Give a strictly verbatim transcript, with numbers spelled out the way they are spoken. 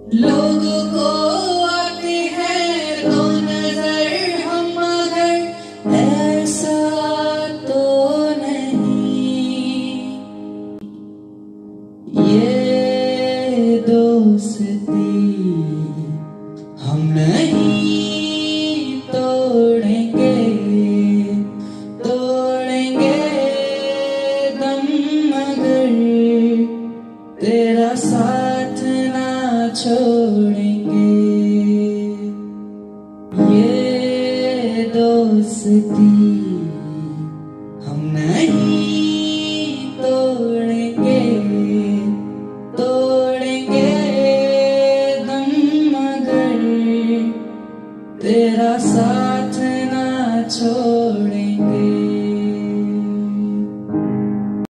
लोगों को आते हैं दो नजर हम मगर ऐसा तो नहीं। ये दोस्ती हम नहीं तोड़ेंगे, तोड़ेंगे दम मगर तेरा साथ ना छोड़ेंगे। ये दोस्ती